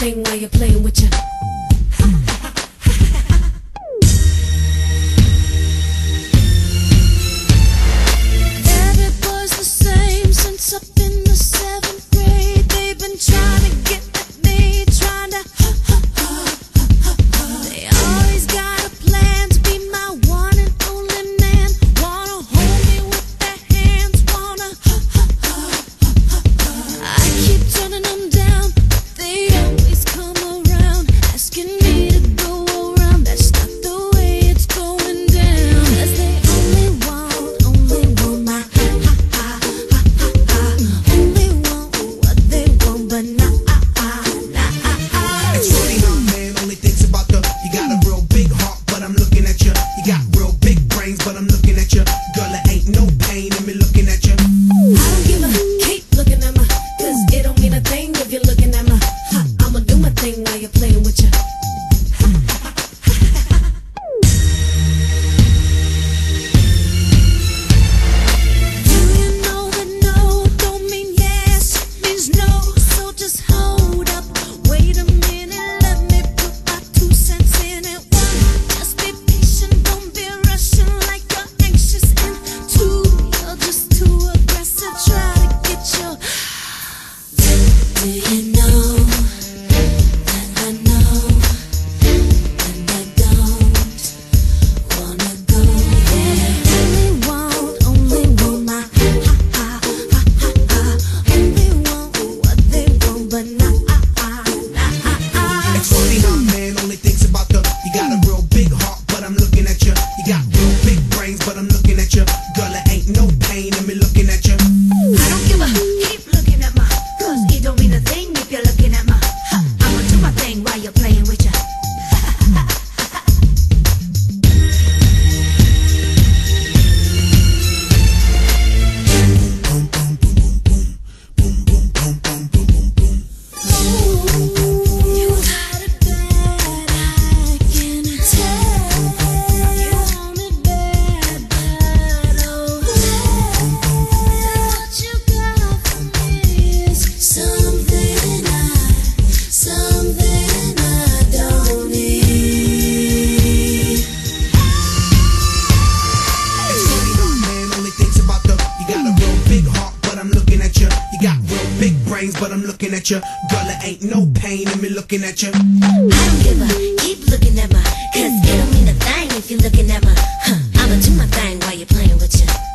thing while you're playing with your. Every boy's the same since up in the 7th grade. They've been trying to get at me, trying to. They always got a plan to be my one and only man. Wanna hold me with their hands, wanna. I keep turning them down, but they always come around, asking me to go around. That's not the way it's going down. 'Cause they only want my only want what they want, but not. It's funny how a man only thinks about the. You got a real big heart, but I'm looking at you. You got real big brains, but I'm looking at you. Girl, it ain't no pain in me looking at you. I don't give a keep looking at my, 'cause it don't mean a thing if you're looking at my. I'ma do my thing while you're playing with ya. Do you know that no don't mean yes, it means no. So just hold up, wait a minute, let me put my 2 cents in it. 1, just be patient, don't be rushing like you're anxious. And 2, you're just too aggressive, try to get your. Do you know that I know, and I don't wanna go there. Only want my only want what they want, but not. It's funny how a man only thinks about the. You got a real big heart, but I'm looking at you. You got real big brains, but I'm looking at you. Girl, it ain't no pain in me looking at you. I don't give a keep looking at my, 'cause it don't mean a thing if you're looking at my. I'ma do my thing while you're playing with ya. You got it bad, I can tell. You want it bad, oh. What you got for me is something I don't need. It's funny how a man only thinks about the. You got a real big heart, but I'm looking at you. You got real big brains, but I'm looking at you. Girl, it ain't no pain in me looking at you. I don't give a keep looking at my, 'cause it don't mean a thing if you're looking at my. I'ma do my thing while you're playing with ya.